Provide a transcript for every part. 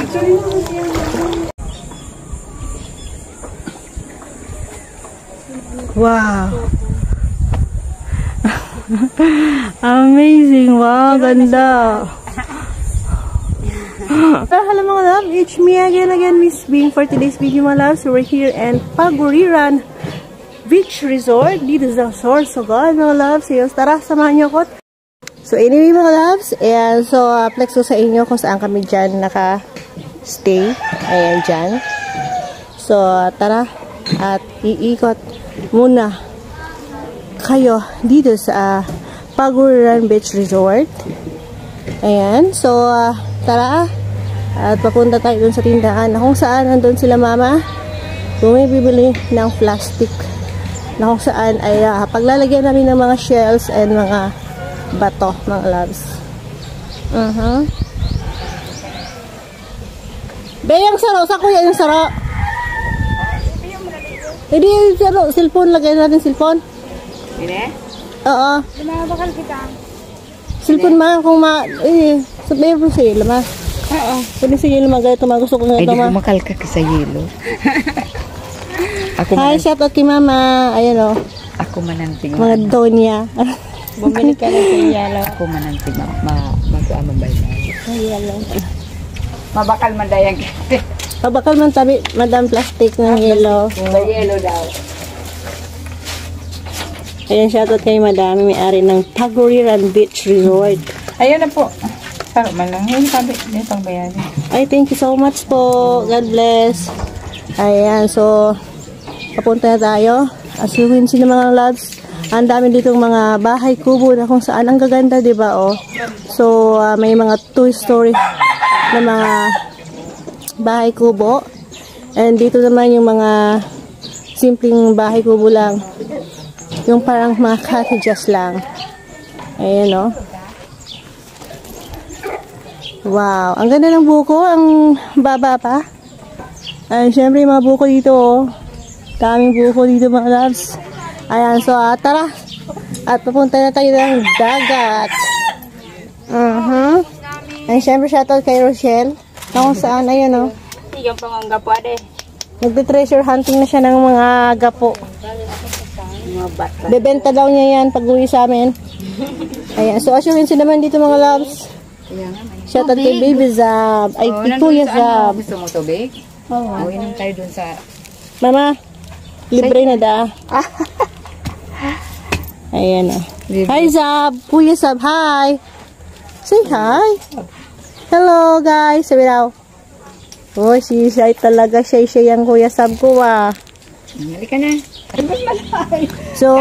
Wow. Amazing. Wow, ganda. Hello mga love, it's me again, Miss Bing, for today's video mga love. So we're here in Paguriran Beach Resort dito sa Sorsogon mga love. So tara, samahan niyo ko. So anyway mga loves, ayan, so flex ko sa inyo kung saan kami dyan naka-stay. Ayan dyan. So tara, at iikot muna kayo dito sa Paguriran Beach Resort. Ayan, so tara, at papunta tayo dun sa tindahan na kung saan nandun sila mama bumibili ng plastic na kung saan ay paglalagyan namin ng mga shells and mga bato mga loves. Bayang saro, sa kuya yung saro. Hindi yung saro, cellphone, lagay natin cellphone. Ini? Oo. Lumabakal kita. Cellphone ma, kung sabi mo sa yelo ma. Oo. Pwede sa yelo ma, ganito ma, gusto ko nga ito ma. Ay, di kumakal ka sa yelo. Hi, shout out kay mama. Ayan o. Ako mananting. Mga Donya. Bumili ka lang sa yelo. Ako mananting. Mag-amang bayan. Yelo. Mabakal man dayang. Pabakal man tabi, madam plastic ng yelo. Sa yelo daw. Ayan, shout out kay madam, may-ari ng Paguriran Beach Resort. Ayun na po. Sarap man lang. Yung sabi, yung pangbayaran. Ay, thank you so much po. God bless. Ayan, so papunta na tayo. As you can see mga loves, ang dami ditong mga bahay kubo na kung saan ang gaganda, diba? Oh? So, may mga two-story na mga bahay kubo. And dito naman yung mga simpleng bahay kubo lang. Yung parang mga cottages lang. Ayan, oh. Wow, ang ganda ng buko. Ang baba pa. Ayan, syempre yung mga buko dito, oh. Daming buko dito mga loves. Ayan, so tara. At papunta na tayo ng dagat. Ayan, syempre shoutout kay Rochelle. Na kung saan, ayan o. Yung panganggapo ade. Nagbe-treasure hunting na siya ng mga gapo. Bebenta daw niya yan pag uwi sa amin. Ayan, so assurance naman dito mga loves. Shoutout kay Baby Zab. Ay, Kuya Zab. Gusto mo tubig? Oo. Inom tayo dun sa... Mama, libre na da. Ayan o. Hi Zab. Kuya Zab, hi. Say hi. Hello guys. Sabi daw. Oh, si Shay talaga. Shay yung Kuya Zab ko Halika na. So,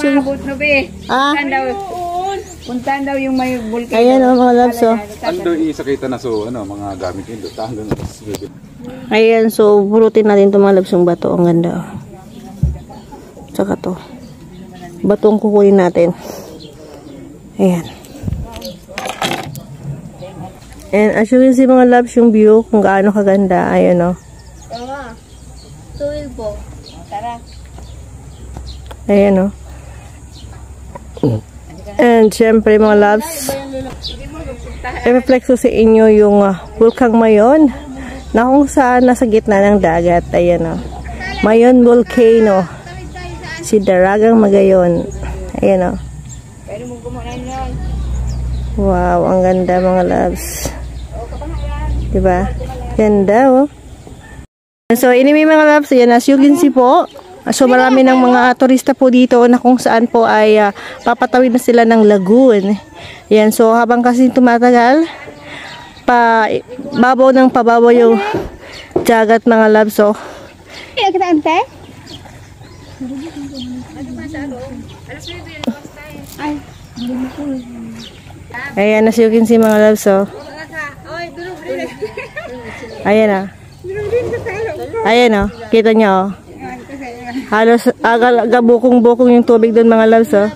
puntahan daw yung may bulkan. Ayan o mga loves o. Ando isakita na so mga gamit yun. Ayan, so burutin natin itong mga loves yung bato. Ang ganda o. Tsaka to. Batong kukunin natin. Ayan. And as you can see mga loves yung view kung gaano kaganda. Ayan o. Tuwil po. Tara. Ayan o. And syempre mga loves, i-reflex ko sa inyo yung Bulkang Mayon na kung saan nasa gitna ng dagat. Ayan o. Mayon Volcano. Si Daragang Magayon. Ayan o. Wow, ang ganda mga loves. Diba? Ganda o. So, anyway mga loves, ayan, as you can see po, so marami ng mga turista po dito na kung saan po ay papatawid na sila ng lagoon. Yan, so habang kasi tumatagal, pababaw ng pababaw yung dagat mga loves. So, ayan, as you can see mga loves. So, ayan na. Ayan o, kita nyo o. Halos gabukong-bukong yung tubig doon mga loves o.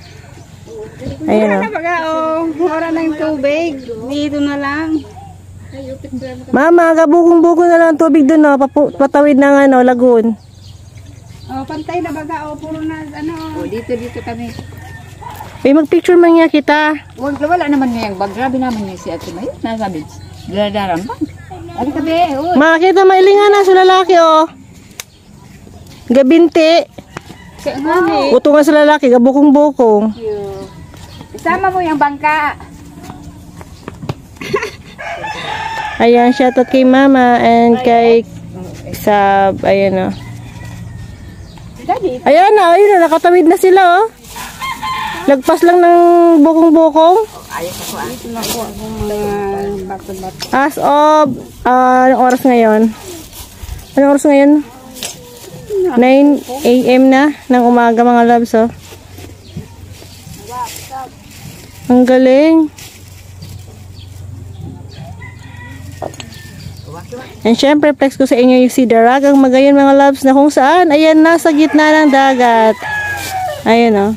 Ayan o. Mura na yung tubig. Dito na lang. Mama, gabukong-bukong na lang tubig doon o. Patawid ng lagoon. Oh, pantay na baga o. Puro na ano. Dito kami. May mag-picture man nga kita. Wala naman ngayang bag. Grabe naman niya si Ate May. Nasabi. Dadarampan. Ano ka be? Uy. Makakita mailingan na sa lalaki, oh. Gabinti. Kaya nga eh. Utungan sa lalaki, gabukong-bukong. Isama mo yung bangka. Ayan, shoutout kay Mama and kay Sab. Ayan, oh. Ayan na, ayun na, nakatawid na sila, oh. Lagpas lang ng bukong-bukong. As of, anong oras ngayon? Anong oras ngayon? 9 AM na ng umaga, mga loves, oh. Ang galing. And syempre, flex ko sa inyo yung si Daragang Magayon, mga loves, na kung saan, ayan, nasa gitna ng dagat. Ayan, oh.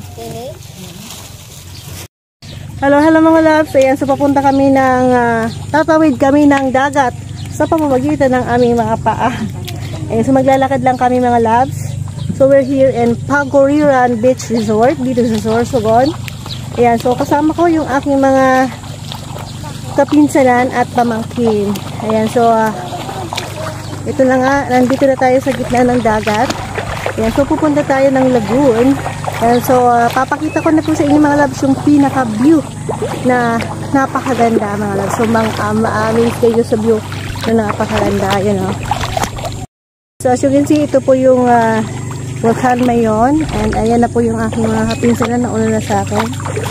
Hello, hello mga loves. Ayan, so papunta kami ng, tatawid kami ng dagat sa pamamagitan ng aming mga paa. Ayan, so maglalakad lang kami, mga loves. So we're here in Paguriran Beach Resort, dito sa Sorsogon. Ayan, so kasama ko yung aking mga kapinsanan at pamangkin. Ayan, so ito na nga, nandito na tayo sa gitna ng dagat. Ayan, so pupunta tayo ng lagoon. Ayan, so papakita ko na po sa inyo, mga loves, yung pinaka-view na napakaganda, mga loves. So ma-amaze kayo sa view na napakaganda. Ayan, oh. So as you can see, ito po yung Volcan Mayon. And ayan na po yung aking mga kapinsanan na una na sa akin.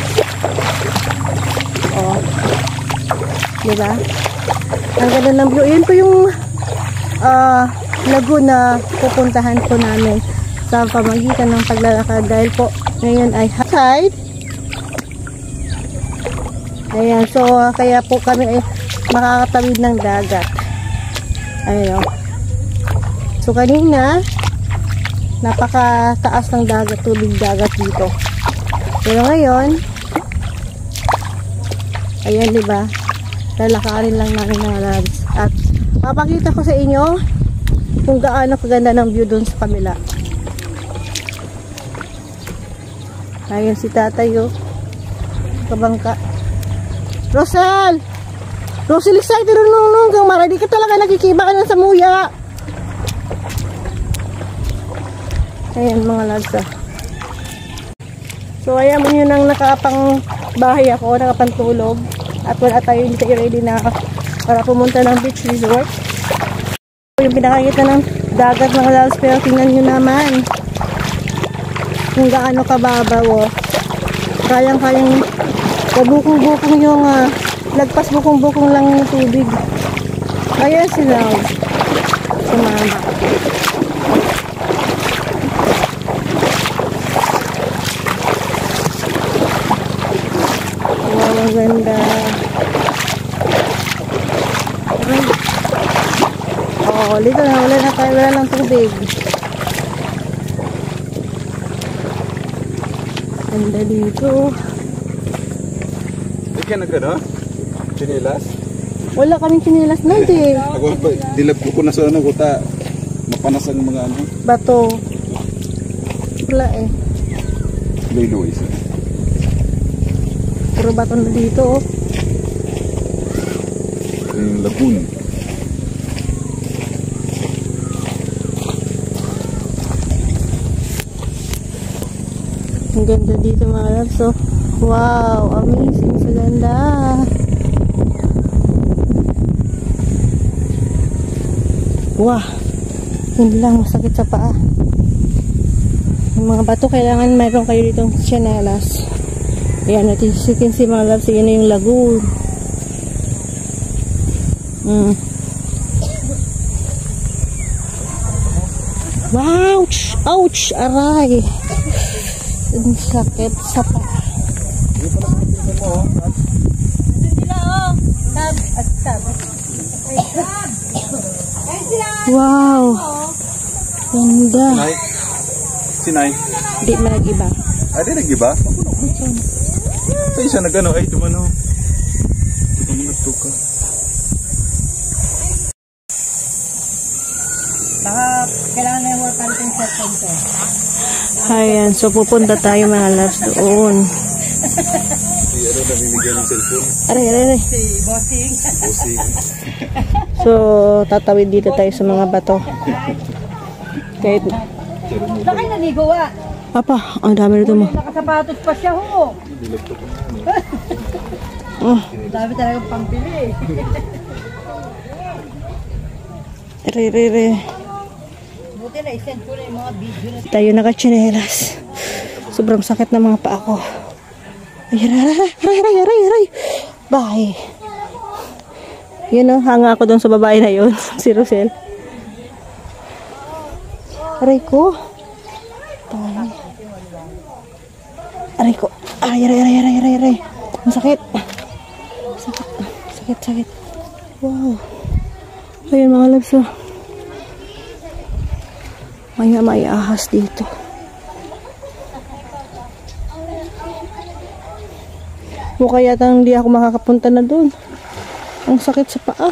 Oh. Diba? Ang ganda ng view. Ayan po yung lagoon na pupuntahan po namin sa pamagitan ng paglalakad dahil po ngayon ay high tide. Ayan, so kaya po kami ay makakatawid ng dagat. Ayan, o. So kanina napakataas ng dagat, tubig dagat dito. Pero ngayon, ayan, diba? Lalakarin lang namin, mga loves. At papakita ko sa inyo kung gaano kaganda ng view dun sa kabila. Ayun si tatay, oh. Kabangka. Rosal! Rosal, excited nung kang mara. Di ka talaga nakikiba ka na sa muya. Ayan, mga loves, ah. So ayan mo yun ang nakapang bahay ako, nakapantulog. At wala tayo dito ready na para pumunta ng beach resort. Yung pinakakita ng dagat, mga loves, pero tingnan nyo naman kung gaano kababaw, oh. Kayang-kayang bukong-bukong yung lagpas bukong-bukong lang yung tubig. Ayan sila, sumama. Wow, ang ganda. Oh, dito na, wala na tayo, wala ng tubig. Ganda dito. Hindi ka nagkano? Chinilas? Wala kaming chinilas na, di. Ako, dilab ko na sa ano, kuta. Mapanas ang mga ano. Bato. Wala eh. Luis. Puro bato na dito, oh. Yung lagoon. Ang ganda dito, mga loves. So, wow, amazing sa ganda. Wow, hindi lang masakit sa paa. Yung mga bato, kailangan mayroon kayo ditong tsinelas. Ayan, natin you can see, mga loves, yun na yung lagoon. Wow, ouch, aray. Ang sakit sa paa. Wow, ganda. Sinay? Di man nag-iba. Di nag-iba? Sa isa na gano'n, ay tumano. Tumunod ka. Baka kailangan na yung water yung cellphone ko. Ayan, so pupunta tayo, mga loves, doon. Si ano na bibigyan ng cellphone? Aray. Si Bossing. Bossing. So, tatawid dito tayo sa mga bato. Kahit... Saan kayo naligo Apa, ang dami rito mo. Nakasapatos pa siya ho. Dami talagang pampili. Re. Buti na isend ko na yung mga video na. Tayo nakachinelas. Sobrang sakit ng mga paa ko. Aray. Bye. Yun o, hanga ako doon sa babae na yun. Si Rosel. Aray ko. Aray ko. Aray. Ang sakit. Sakit. Wow. Ayun mga loves. May ahas dito. Mukha yata hindi ako makakapunta na doon. Ang sakit sa paa.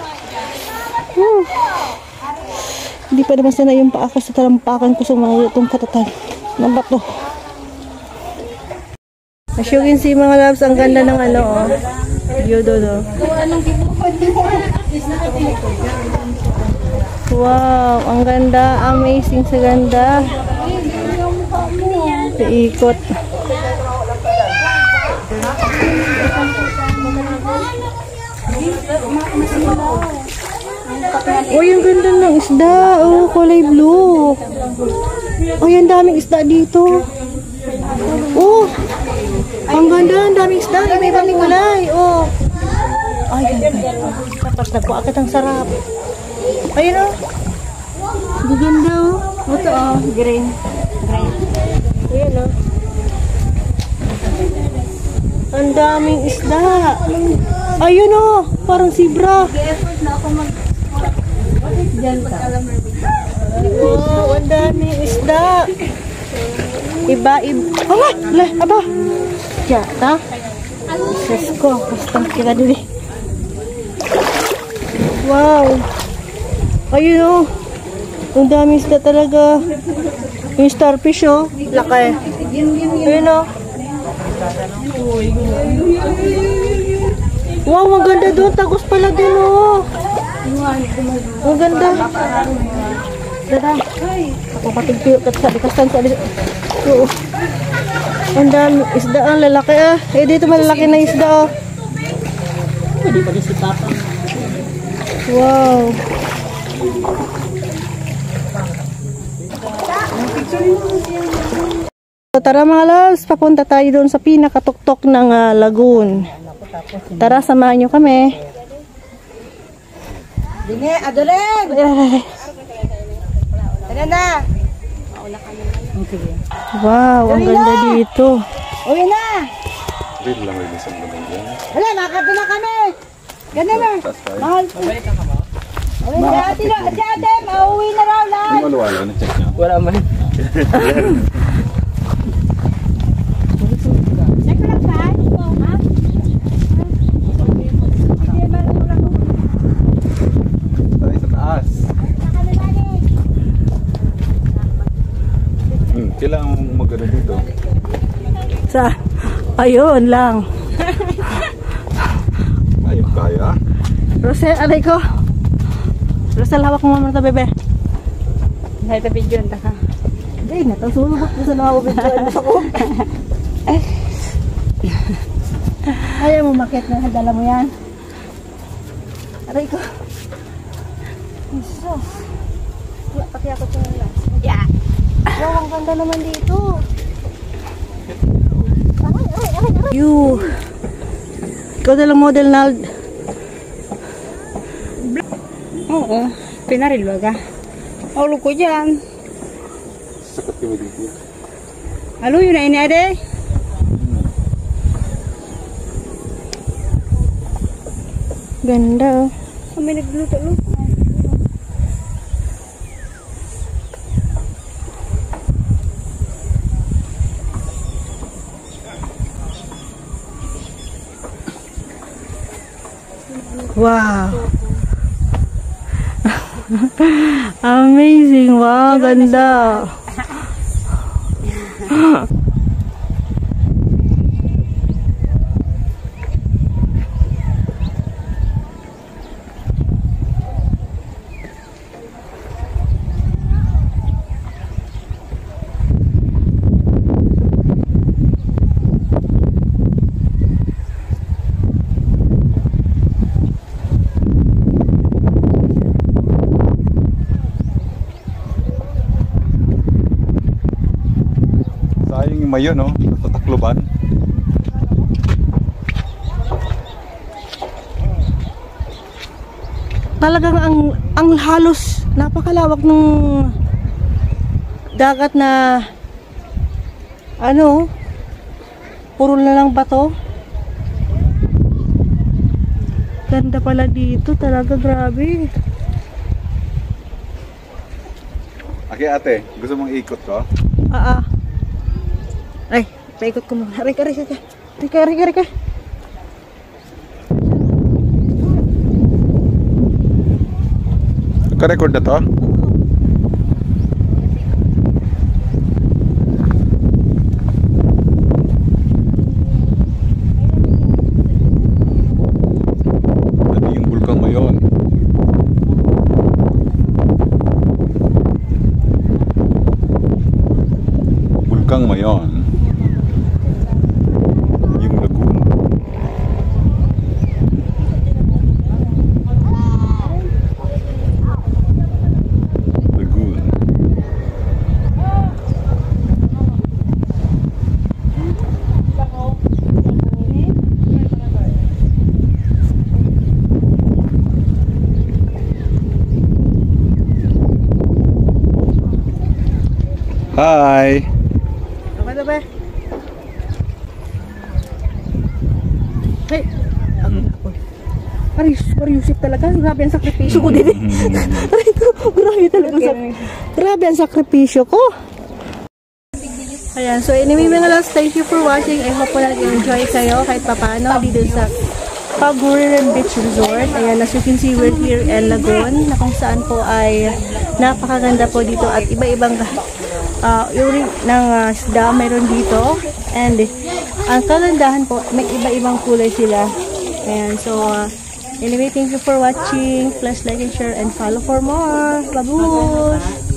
Hindi pa naman sana yung paa ko sa talampakan ko sa mga itong katatan ng bato. As you can see mga loves, ang ganda ng ano oh. View doon oh. Wow, ang ganda. Amazing sa ganda. Iikot. Oh, yung ganda ng isda. Oh, kulay blue. Oh, yung daming isda dito. Oh, ang ganda. Ang daming isda. May ibang kulay. Oh. Ay, tapos nagkuakit ang sarap. Ayun oh. Ang ganda oh. Ito oh, green. Ayun oh. Ang daming isda. Ayun oh, parang zebra. Wow, ang daming isda. Aba. Yata. Diyos ko, basta kita dili. Wow. Ayun oh. Ang daming isda talaga. Yung starfish oh. Laki. Ayun oh. Wow, ang ganda doon. Tagos pala din oh. Ang ganda. Dada. Ako katigpiyo sa likasan sa oo. Ang dami isda ang lalaki ah. Eh dito malalaki na isda oh. Pwede pa si Papa. Wow. So, tara mga loves, papunta tayo doon sa pinakatuktok ng lagoon. Tara, samahan nyo kami. Dine, adolen! Tara na! Wow, ang ganda dito. Uwi na! Dito lang may isang naman dyan. Wala, makakita na kami! Ganda na! Mahal! Uwi na, ate, mauwi na raw lang! Yung wala na check niya. Wala man. Kailangan mong magano dito. Sa, ayun lang. Ayun kaya. Rosel, alay ko. Rosel, hawak mo muna ito, bebe. Dahil ito video nita ka. Hindi, natasulubot mo sa mga video. Ayaw mo makit na, dala mo yan. Aray ko. Jesus. Pati ako ito na lang. Yeah. Wow, ang ganda naman dito. You. Ikaw dalang model, Nald. Oo, pinarilwa ka. Ulo ko dyan. Sakot ka mo dito. Halo, yun na ini ade. Ganda. Kami nagluto-luto. Wow. Amazing. Wow, ganda. mayo, no? Sa Tacloban. Talagang ang halos napakalawak ng dagat na ano, puro na lang bato. Ganda pala dito, talaga grabe. Okay, ate, gusto mong ikot ko? Ay, paikot ko muna. Rika. Naka-record na to? Ano yung bulkan mo yun? Bulkang Mayon. Yung lagoon. Lagoon. Hi. Ano ba? Hey, Aray, Yusip talaga. Grabe ang sakripisyo ko din. Aray ko, grabe talaga. Grabe ang sakripisyo ko. Ayan, so anyway mga loves, thank you for watching. I hope po nag-enjoy kayo kahit papano dito sa Paguriran Beach Resort. Ayan, as you can see, we're here in Lagoon, na kung saan po ay napakaganda po dito at iba-ibang uri ng isda mayroon dito. And ang kagandahan po, may iba-ibang kulay sila. Ayan, so anyway, thank you for watching. Please like and share and follow for more. Babush!